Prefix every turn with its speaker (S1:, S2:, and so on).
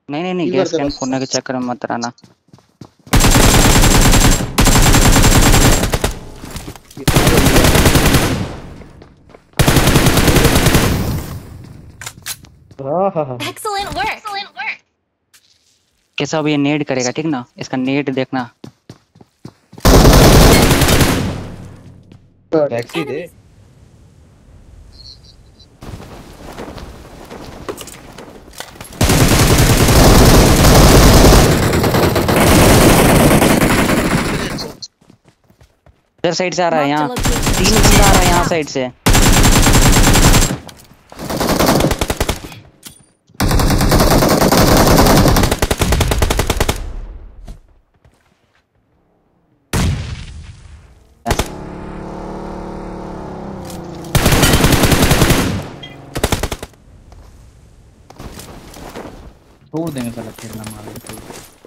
S1: नहीं नहीं नहीं,
S2: किल
S1: गैस
S2: करते
S1: कैन
S2: बस।
S1: फोड़ने के चक्कर में मत रहना।
S2: कितना जल्दी है। हाँ हाँ हाँ।
S3: Excellent work.
S1: कैसा अब ये नेड करेगा, ठीक ना, इसका नेड देखना।
S2: टैक्सी दे।
S3: Enemies.
S1: इधर साइड से आ रहा है,
S3: Marked a
S1: यहाँ
S3: location.
S1: 3 बंदा आ रहा है यहाँ साइड से।
S4: छोड़ देंगे साला खेलना, मार